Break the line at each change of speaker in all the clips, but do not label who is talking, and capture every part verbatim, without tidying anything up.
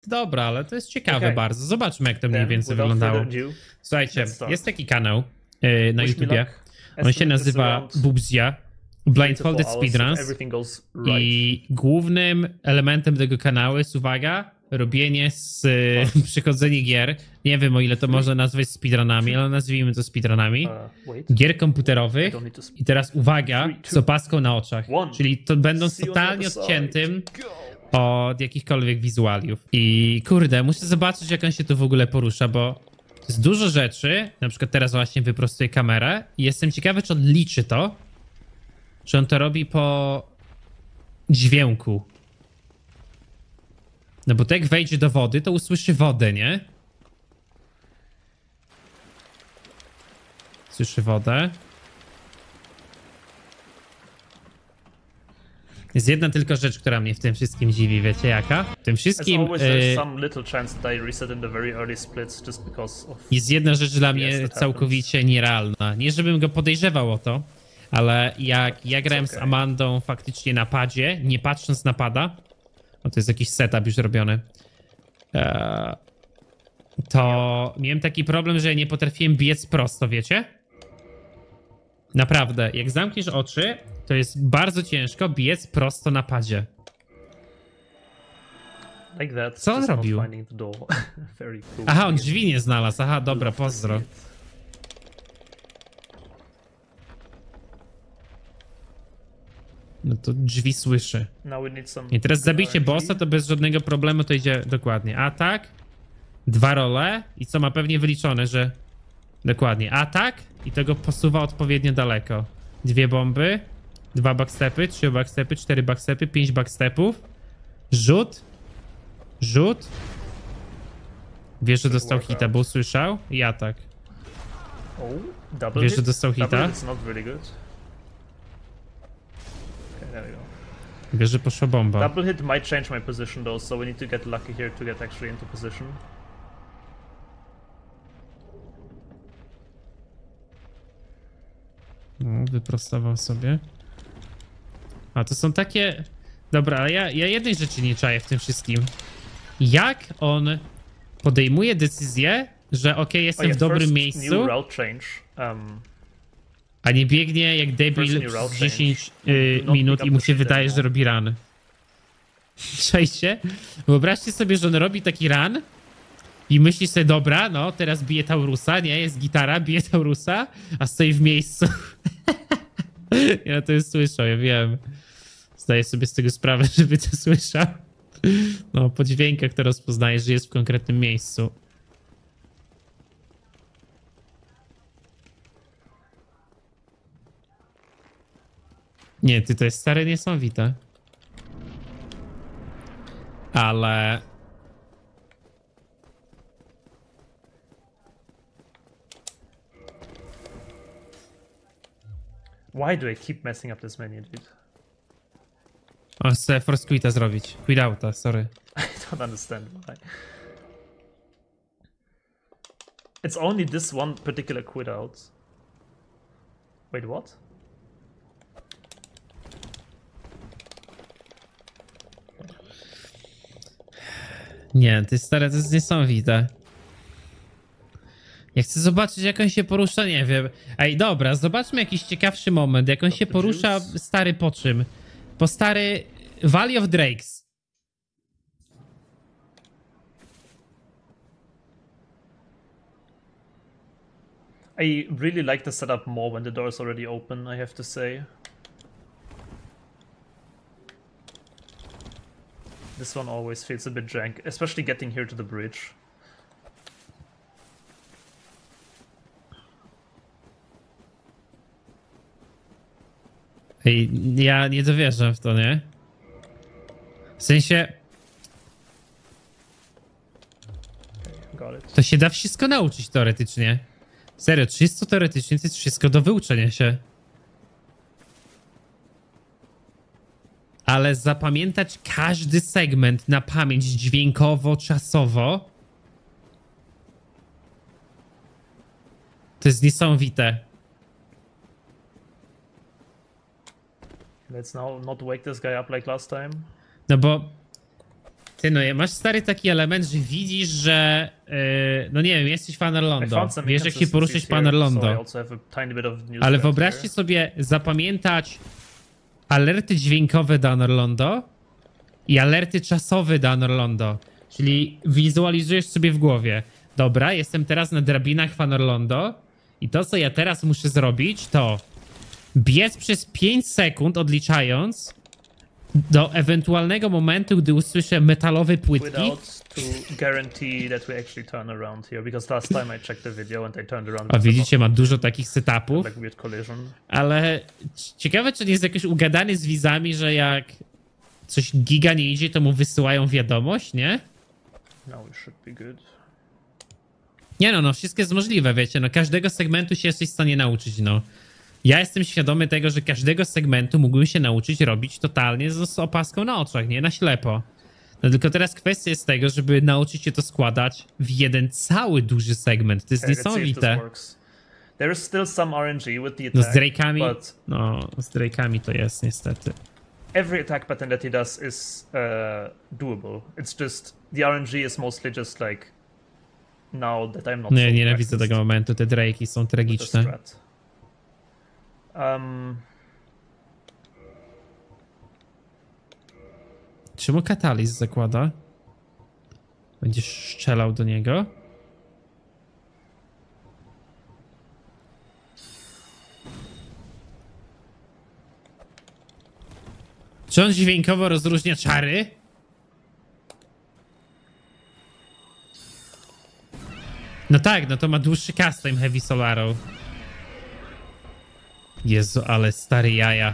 dobra, ale to jest ciekawe
Okay.
bardzo. Zobaczmy, jak to mniej
Then,
więcej
without
wyglądało.
further ado,
Słuchajcie,
let's start.
jest taki kanał yy, na
Wish me
YouTubie.
luck.
On się
Estimate is
nazywa
around
Bubzia.
three to
Blindfolded
four hours if
Speedruns.
everything goes right.
I głównym elementem tego kanału jest, uwaga, robienie z y, przychodzenie gier. Nie wiem, o ile to można nazwać speedrunami, ale nazwijmy to speedrunami.
Uh, wait.
Gier
I
komputerowych.
don't need to speak.
I teraz uwaga,
Three, two,
z opaską na oczach.
one.
Czyli to będąc
See you on the
totalnie
other side.
odciętym
Go.
od jakichkolwiek wizualiów. I kurde, muszę zobaczyć, jak on się tu w ogóle porusza, bo to jest dużo rzeczy. Na przykład teraz właśnie wyprostuję kamerę i jestem ciekawy, czy on liczy to. Czy on to robi po dźwięku. No bo to jak wejdzie do wody, to usłyszy wodę, nie? Słyszy wodę. Jest jedna tylko rzecz, która mnie w tym wszystkim dziwi, wiecie jaka? W tym
As
wszystkim
always, there's
y,
some little chance that I reset in the very early splits just because of...
jest jedna rzecz dla
Yes,
mnie
that
całkowicie nierealna. Nie żebym go podejrzewał o to, ale jak ja grałem z
okay.
Amandą faktycznie na padzie, nie patrząc na pada, o to jest jakiś setup już robiony, eee, to miałem taki problem, że ja nie potrafiłem biec prosto, wiecie? Naprawdę, jak zamkniesz oczy, to jest bardzo ciężko biec prosto na padzie.
Like that.
Co on
just not
robił?
finding the door. Very cool.
Aha, on drzwi nie znalazł. Aha, dobra,
Love to
pozdro.
see it.
No to drzwi słyszy.
Now we need some
I teraz zabijcie
R N G.
bossa, to bez żadnego problemu to idzie dokładnie. Atak, dwa role i co ma pewnie wyliczone, że dokładnie atak i to go posuwa odpowiednio daleko. Dwie bomby, dwa backstepy, trzy backstepy, cztery backstepy, pięć backstepów. Rzut, rzut. Wiesz, że dostał hita, bo usłyszał i atak.
Oh, double
Wiesz,
hit?
że dostał
Double
hita?
hit is not really good. Okay, there we go.
Wiesz, że poszła bomba.
Double hit might change my position though, so we need to get lucky here to get actually into position.
No, wyprostował sobie. A to są takie... Dobra, ale ja, ja jednej rzeczy nie czaję w tym wszystkim. Jak on podejmuje decyzję, że okej, okay, jestem
Oh, yeah,
w dobrym
first
miejscu,
new route change. Um,
a nie biegnie jak debil
First new route
przez dziesięć
change.
y,
Do not
minut
pick
i
up
mu
the
się
shit
wydaje, że
anymore.
robi run. Czajcie? Wyobraźcie sobie, że on robi taki run i myśli sobie, dobra, no teraz bije Taurusa, nie? Jest gitara, bije Taurusa, a stoi w miejscu. Ja to już słyszał, ja wiem. Zdaję sobie z tego sprawę, żeby to słyszał. No, po dźwiękach to rozpoznaje, że jest w konkretnym miejscu. Nie, ty to jest stare niesamowite. Ale...
why do I keep messing up this menu, dude?
O, chcę force quita zrobić. Quit outa, sorry.
I don't understand why. It's only this one particular quit out. Wait, what?
Nie, ty stare, to jest niesamowite. Ja chcę zobaczyć, jak on się porusza, nie wiem. Ej, dobra, zobaczmy jakiś ciekawszy moment, jak on się porusza, stary, po czym? Po stary Valley of Drakes.
I really like the setup more when the door is already open, I have to say. This one always feels a bit jank, especially getting here to the bridge.
Ej, ja nie dowierzam w to, nie? W sensie,
Got it.
to się da wszystko nauczyć teoretycznie. Serio, czysto teoretycznie to jest wszystko do wyuczenia się. Ale zapamiętać każdy segment na pamięć dźwiękowo, czasowo, to jest niesamowite.
Let's now not wake this guy up like last time.
No bo Ty no, masz stary taki element, że widzisz, że yy, no nie wiem, jesteś fan
I
Orlando.
found some
Wiesz, jak się poruszyć
inconsistencies
pan
here, so I
Orlando.
also have a tiny bit of news
Ale
to
wyobraźcie
enter.
sobie zapamiętać alerty dźwiękowe Dan Orlando i alerty czasowe Dan Orlando. Czyli wizualizujesz sobie w głowie. Dobra, jestem teraz na drabinach Fan Orlando i to, co ja teraz muszę zrobić, to biec przez pięć sekund, odliczając do ewentualnego momentu, gdy usłyszę metalowe płytki.
Without to guarantee that we actually turn around here, because last time I checked the video and they turned around.
A widzicie, ma dużo takich setupów,
Like weird collision.
ale c- ciekawe, czy nie jest jakoś ugadany z widzami, że jak coś giga nie idzie, to mu wysyłają wiadomość, nie?
Now we should be good.
Nie no, no wszystko jest możliwe, wiecie, no każdego segmentu się jesteś w stanie nauczyć, no. Ja jestem świadomy tego, że każdego segmentu mógłbym się nauczyć robić totalnie z, z opaską na oczach, nie? Na ślepo. No tylko teraz kwestia jest tego, żeby nauczyć się to składać w jeden cały duży segment. To jest
Okay, let's see if this
niesamowite.
works. There is still some R N G with the
No
attack,
z Drake'ami,
but
no z Drake'ami to jest niestety.
every attack pattern that he does is uh, doable. It's just the R N G is mostly just like now that I'm not.
Nie,
so
nienawidzę
practiced
tego momentu, te Drake'i są
with the
tragiczne.
strat. Um,
Czemu kataliz zakłada? Będziesz strzelał do niego? Czy on dźwiękowo rozróżnia czary? No tak, no to ma dłuższy cast time Heavy Soul Arrow. Jezu, ale stary jaja.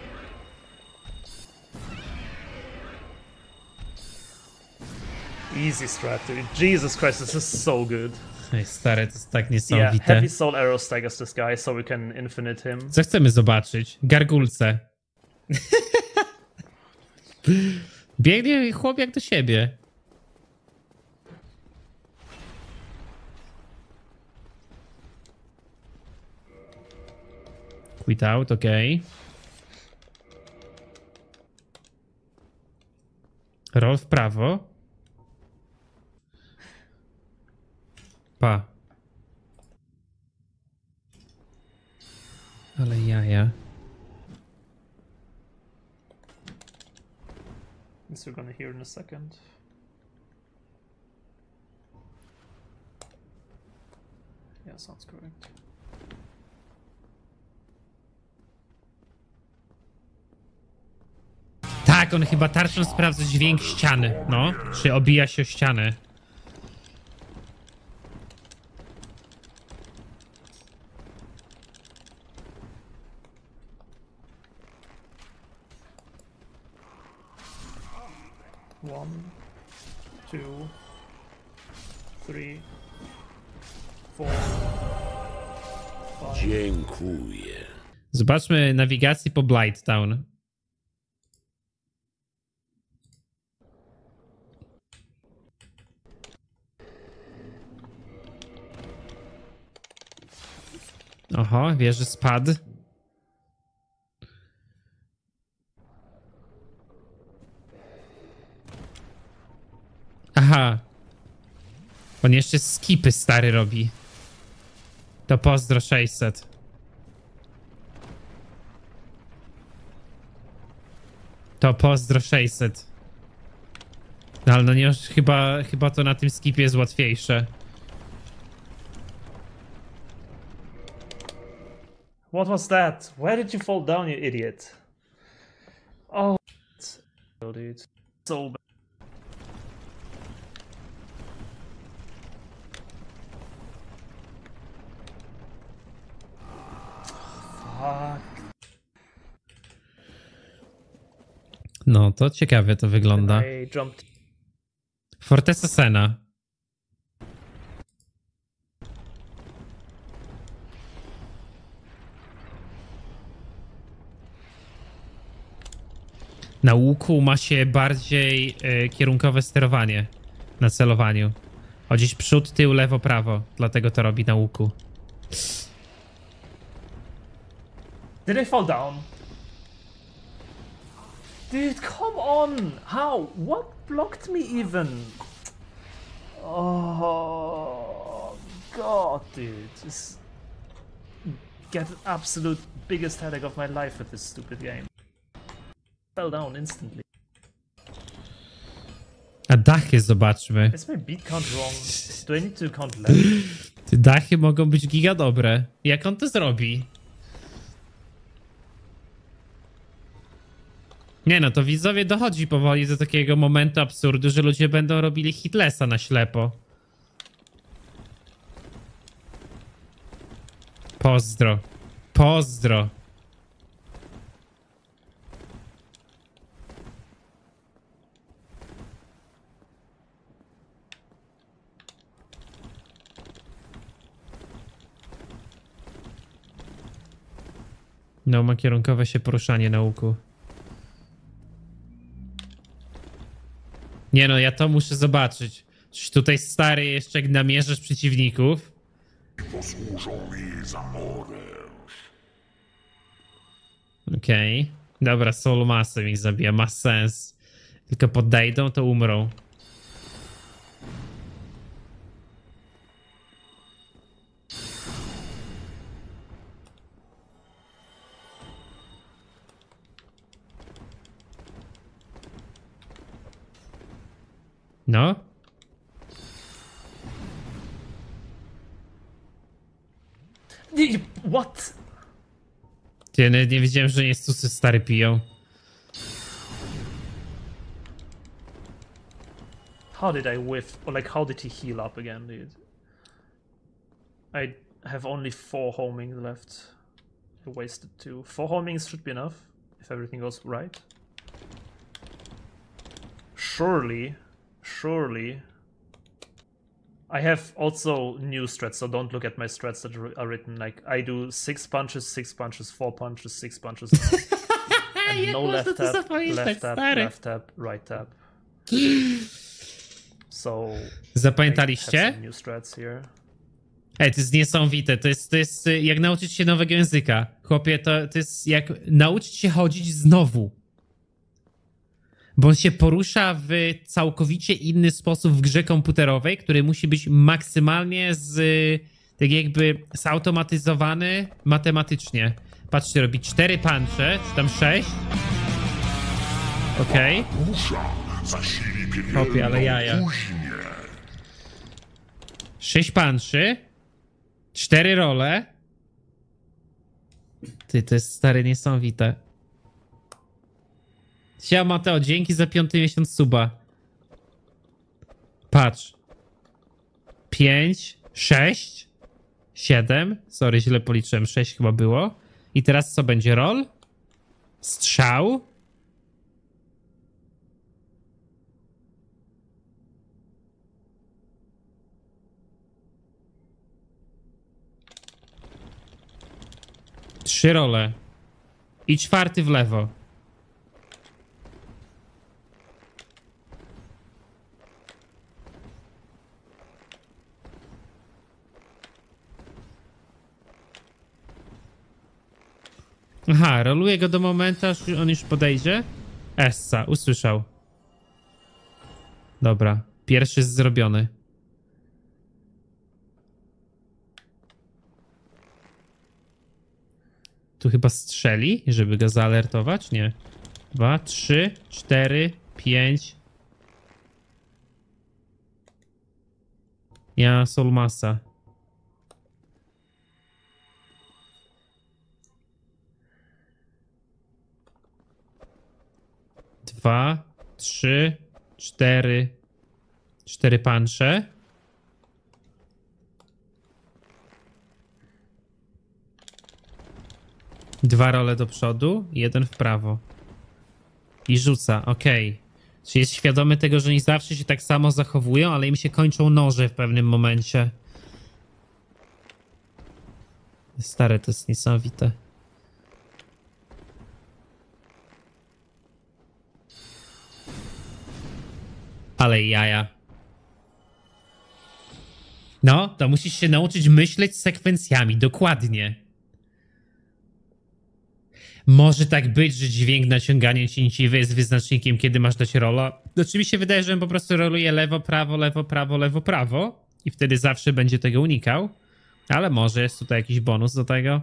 easy strat, dude. Jesus Christ, this is so good.
Ej, stary, to jest tak
Yeah,
niesamowite.
heavy soul arrow staggers this guy, so we can infinite him.
Co chcemy zobaczyć? Gargulce. Biegnie chłop jak do siebie. Quit out, okej. Roll w prawo. Pa. Ale jaja.
This we're gonna hear in a second. Yeah, sounds correct.
Tak, on chyba tarczą sprawdza dźwięk ściany. No, czy obija się o ścianę.
One, two, three, four, five.
Dziękuję.
Zobaczmy nawigację po Blighttown. Oho, wieży spadł. Aha. On jeszcze skipy stary robi. To pozdro sześćset. To pozdro sześćset. No ale no nie, chyba, chyba to na tym skipie jest łatwiejsze.
What was that? Where did you fall down, you idiot? Oh, dude. So bad. Fuck.
No to ciekawie to wygląda.
I jumped.
Forteza Sena. Na łuku ma się bardziej e, kierunkowe sterowanie na celowaniu. Chodzisz przód, tył, lewo, prawo. Dlatego to robi na łuku.
Did I fall down? Dude, come on! How? What blocked me even? Oh god, dude. Just get absolute biggest headache of my life with this stupid game. Fell down instantly.
A dachy zobaczmy.
Is my beat count wrong? Do I need to count left?
Te dachy mogą być giga dobre. Jak on to zrobi? Nie no, to widzowie dochodzi powoli do takiego momentu absurdu, że ludzie będą robili hitlessa na ślepo. Pozdro. Pozdro. No, ma kierunkowe się poruszanie na łuku. Nie no, ja to muszę zobaczyć. Coś tutaj stary jeszcze jak namierzasz przeciwników. Okej. Okay. Dobra, soul masę mi zabija, ma sens. Tylko podejdą, to umrą. No?
What?
Ja nie, nie wiedziałem, że nie stusy stary piją.
How did I whiff? Or like, how did he heal up again, dude? I have only four homings left. I wasted two. Four homings should be enough if everything goes right. Surely, surely. I have also new strats, so don't look at my strats that are written. Like, I do six punches, six punches, four punches, six punches now. And no left tap, left tap, left tap, right tap. So
zapamiętaliście?
new strats here.
Ej, to jest niesamowite. To jest, to jest jak nauczyć się nowego języka. Chłopie, to, to jest jak nauczyć się chodzić znowu. Bo on się porusza w całkowicie inny sposób w grze komputerowej, który musi być maksymalnie z, tak jakby zautomatyzowany matematycznie. Patrzcie, robi cztery punche, czy tam sześć. Okej. Okay. Chłopie, ale jaja. Sześć punczy. Cztery role. Ty, to jest stary niesamowite. Siema Mateo, dzięki za piąty miesiąc suba. Patrz. Pięć, sześć, siedem. Sorry, źle policzyłem. Sześć chyba było. I teraz co będzie? Roll? Strzał? Trzy role. I czwarty w lewo. Aha, roluję go do momentu, aż on już podejdzie. Essa, usłyszał. Dobra, pierwszy jest zrobiony. Tu chyba strzeli, żeby go zaalertować? Nie. Dwa, trzy, cztery, pięć. Ja Soulmasa. Dwa, trzy, cztery, cztery punche. Dwa role do przodu, jeden w prawo. I rzuca, okej. Okay. Czyli jest świadomy tego, że oni zawsze się tak samo zachowują, ale im się kończą noże w pewnym momencie. Stare, to jest niesamowite. Ale jaja. No, to musisz się nauczyć myśleć sekwencjami, dokładnie. Może tak być, że dźwięk naciągania cięciwy jest wyznacznikiem, kiedy masz dać rola. Znaczy mi się wydaje, że on po prostu roluje lewo, prawo, lewo, prawo, lewo, prawo i wtedy zawsze będzie tego unikał. Ale może jest tutaj jakiś bonus do tego.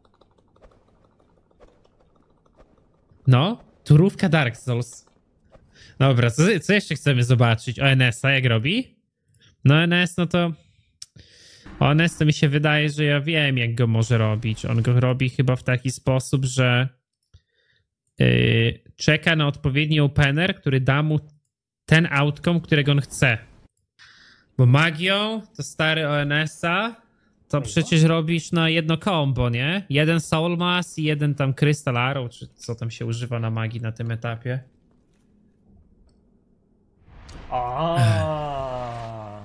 No, turówka Dark Souls. Dobra, co, co jeszcze chcemy zobaczyć? O N S-a jak robi? No N S, no to... O N S to mi się wydaje, że ja wiem, jak go może robić. On go robi chyba w taki sposób, że yy, czeka na odpowiedni opener, który da mu ten outcome, którego on chce. Bo magią to stary O N S-a to przecież robisz na jedno combo, nie? Jeden Soul Mass i jeden tam Crystal Arrow, czy co tam się używa na magii na tym etapie.
Ah.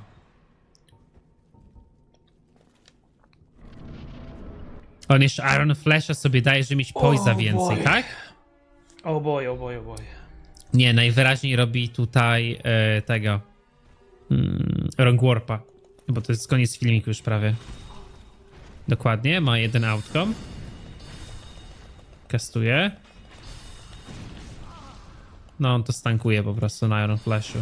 On jeszcze Iron Flasha sobie daje, żeby mieć poisa
Oh
więcej,
boy.
tak?
Oh boy, oh boy, oh boy.
Nie, najwyraźniej robi tutaj e, tego mm, Wrong Warpa, bo to jest koniec filmiku już prawie. Dokładnie, ma jeden outcome. Kastuje. No, on to stankuje po prostu na Iron Flashu.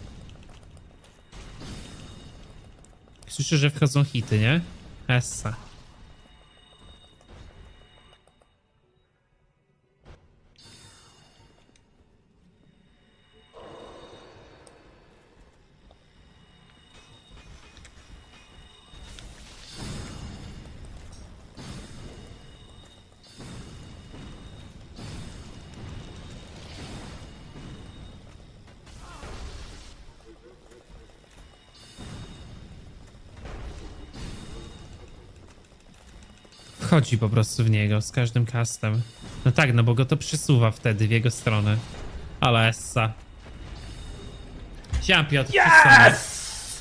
Słyszę, że wchodzą hity, nie? Essa. Wchodzi po prostu w niego z każdym castem. No tak, no bo go to przysuwa wtedy w jego stronę. Ale essa. Siam, Piotr,
Yes!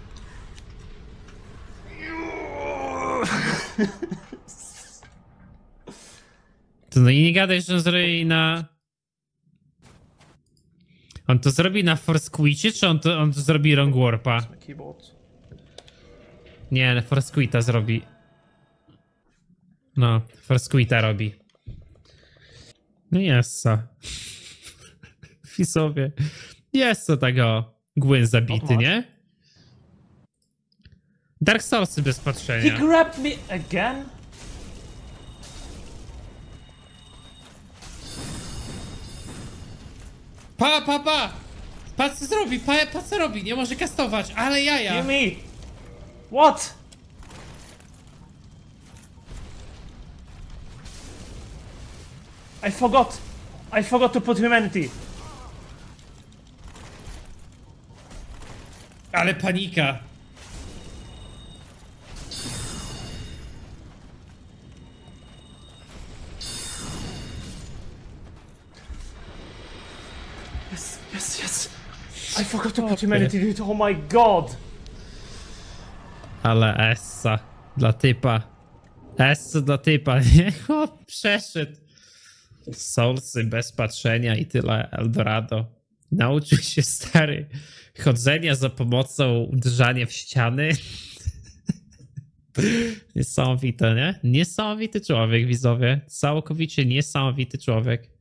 to no i nie gadaj, że on zrobi na... On to zrobi na Force Quicie, czy on to, on to zrobi Wrong Warpa?
My keyboard.
Nie, na Force Quita zrobi. No, Force Quita robi. No jessa. Fisowie. Jest to tego Gwyn zabity, nie? Dark Soulsy bez
He
patrzenia.
grabbed me again?
Pa, pa, pa! Patrz co zrobi, pa, pa co robi, nie może kastować, ale jaja!
Give me! What? I forgot! I forgot to put humanity!
Ale panika!
Yes, yes, yes! I forgot to put humanity, dude, oh my god!
Ale essa dla typa. Essa dla typa, nie? Chłop przeszedł. Soulsy bez patrzenia i tyle Eldorado. Nauczył się stary chodzenia za pomocą uderzania w ściany. Niesamowite, nie? Niesamowity człowiek, widzowie. Całkowicie niesamowity człowiek.